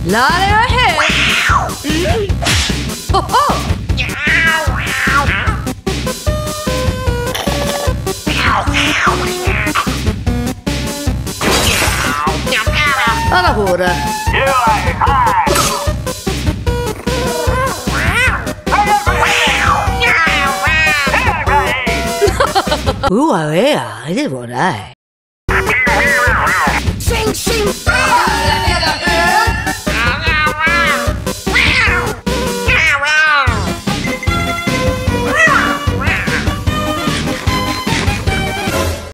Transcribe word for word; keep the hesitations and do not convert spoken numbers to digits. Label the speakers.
Speaker 1: L'area è... Oh oh! A lavoro! Uh, avea, devo dai! Sing, sing!